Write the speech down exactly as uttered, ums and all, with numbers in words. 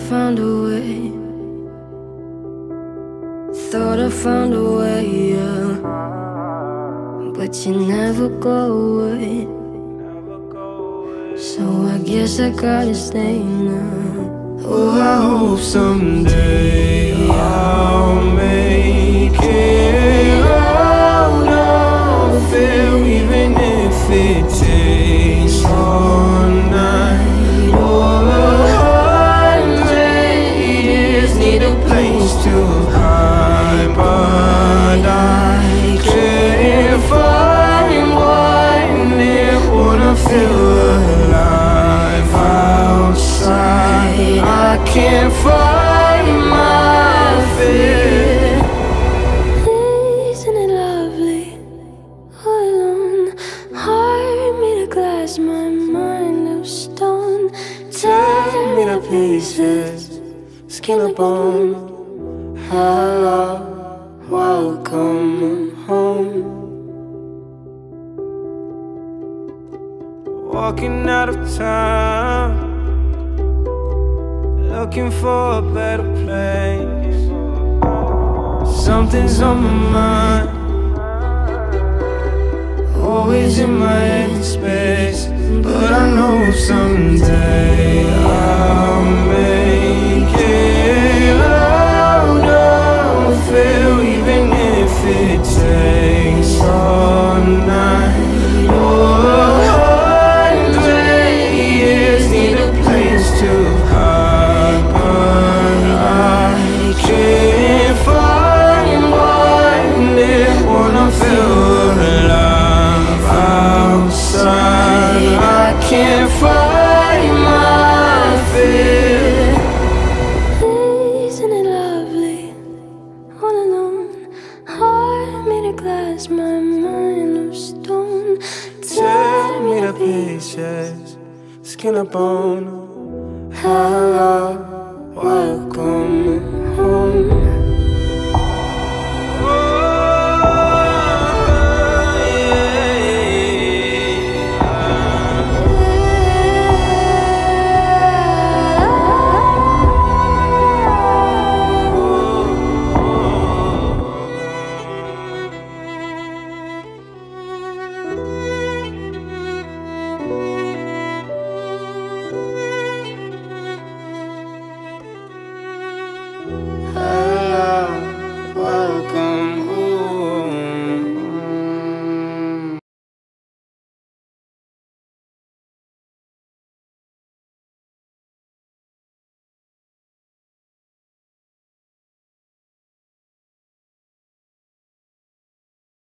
found a way. Thought I found a way, yeah. But you never go away. So I guess I gotta stay now. Oh, I hope someday I'll make it out of it, even if it takes all night or a hundred years. Need a place to hide, but I can't find one that wanna feel alive outside. I can't find my fear. Isn't it lovely? All alone, heart made of glass, my mind of stone. Tear me to pieces, skin and bone. Hello, welcome home. Walking out of town, looking for a better place. Something's on my mind, always in my head space. But I know someday I'll make it out of it, even if it takes all night or a hundred years. Need a place to hide, but I can't find one that wanna feel alive outside. I can't find my fear. Isn't it lovely? All alone, heart made of glass, my mind of stone. Tear me to pieces, skin and bone. Hello, welcome home.